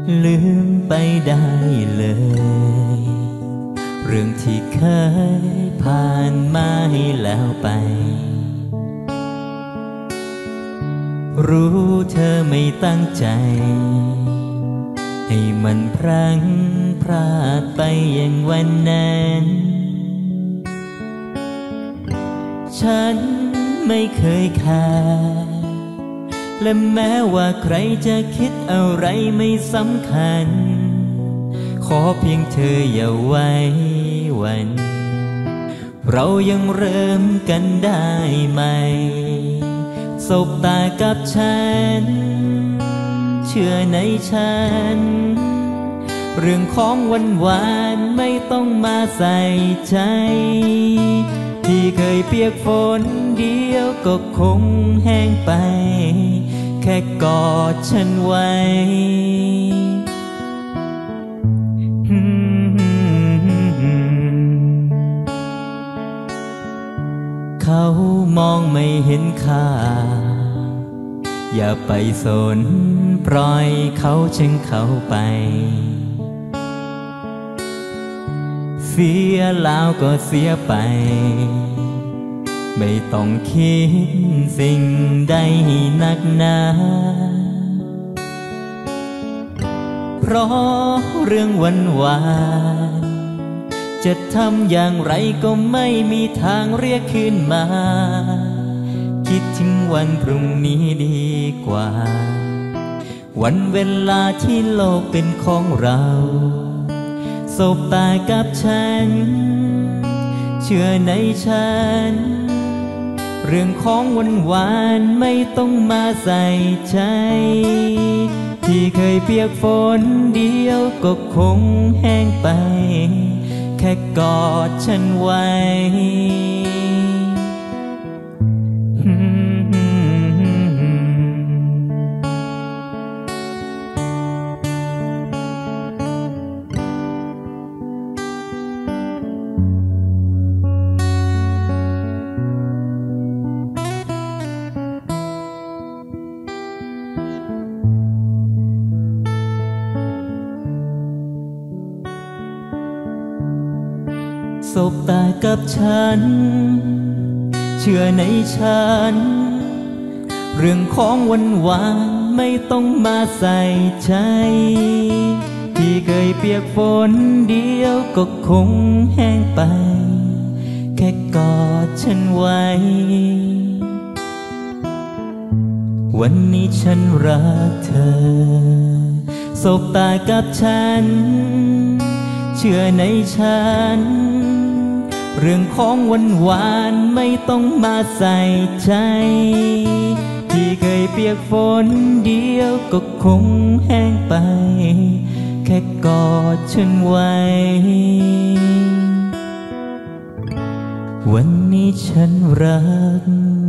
ลืมไปได้เลยเรื่องที่เคยผ่านมาให้แล้วไปรู้เธอไม่ตั้งใจให้มันพลั้งพลาดไปอย่างวันนั้นฉันไม่เคยขาดและแม้ว่าใครจะคิดอะไรไม่สำคัญขอเพียงเธออย่าไว้วันเรายังเริ่มกันได้ไหมสบตากับฉันเชื่อในฉันเรื่องของวันวานไม่ต้องมาใส่ใจที่เคยเปียกฝนเดียวก็คงแห้งไปแค่กอดฉันไว้เขามองไม่เห็นค่าอย่าไปสนปล่อยเขาเช่งเขาไปเสียแล้วก็เสียไปไม่ต้องคิดสิ่งใดให้หนักหนาเพราะเรื่องวันวานจะทำอย่างไรก็ไม่มีทางเรียกคืนมาคิดถึงวันพรุ่งนี้ดีกว่าวันเวลาที่โลกเป็นของเราสบตากับฉันเชื่อในฉันเรื่องของวันวานไม่ต้องมาใส่ใจที่เคยเปียกฝนเดียวก็คงแห้งไปแค่กอดฉันไว้สบตากับฉันเชื่อในฉันเรื่องของวันวานไม่ต้องมาใส่ใจที่เคยเปียกฝนเดียวก็คงแห้งไปแค่กอดฉันไว้วันนี้ฉันรักเธอสบตากับฉันเชื่อในฉันเรื่องของวันวานไม่ต้องมาใส่ใจที่เคยเปียกฝนเดียวก็คงแห้งไปแค่กอดฉันไว้วันนี้ฉันรัก